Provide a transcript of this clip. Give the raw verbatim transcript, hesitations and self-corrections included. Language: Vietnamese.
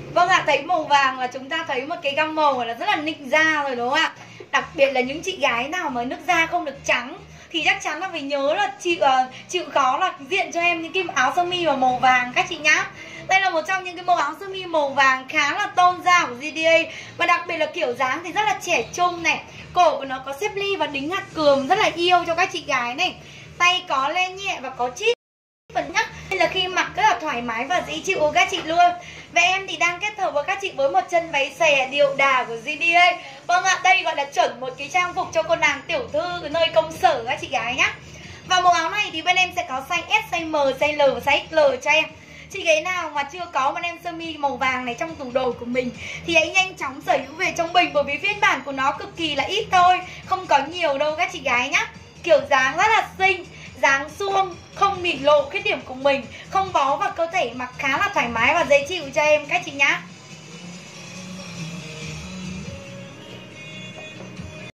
Vâng ạ, thấy màu vàng là chúng ta thấy một cái gam màu là rất là nịnh da rồi đúng không ạ? Đặc biệt là những chị gái nào mà nước da không được trắng thì chắc chắn là phải nhớ là chịu uh, chịu khó là diện cho em những cái áo sơ mi và màu vàng các chị nhá. Đây là một trong những cái màu áo sơ mi màu vàng khá là tôn da của giê đê a. Và đặc biệt là kiểu dáng thì rất là trẻ trung này. Cổ của nó có xếp ly và đính hạt cườm rất là yêu cho các chị gái này. Tay có len nhẹ và có chít phần nhá. Đây là khi mặc rất là thoải mái và dễ chịu của các chị luôn. Và em thì đang kết hợp với các chị với một chân váy xòe điệu đà của giê đê a. Vâng ạ, đây gọi là chuẩn một cái trang phục cho cô nàng tiểu thư nơi công sở các chị gái nhá. Và màu áo này thì bên em sẽ có size S, size M, size L và size ích lờ cho em. Chị gái nào mà chưa có một em sơ mi màu vàng này trong tủ đồ của mình thì hãy nhanh chóng sở hữu về trong mình, bởi vì phiên bản của nó cực kỳ là ít thôi, không có nhiều đâu các chị gái nhá. Kiểu dáng rất là xinh, dáng suông, không bị lộ khuyết điểm của mình, không bó vào cơ thể, mặc khá là thoải mái và dễ chịu cho em các chị nhá.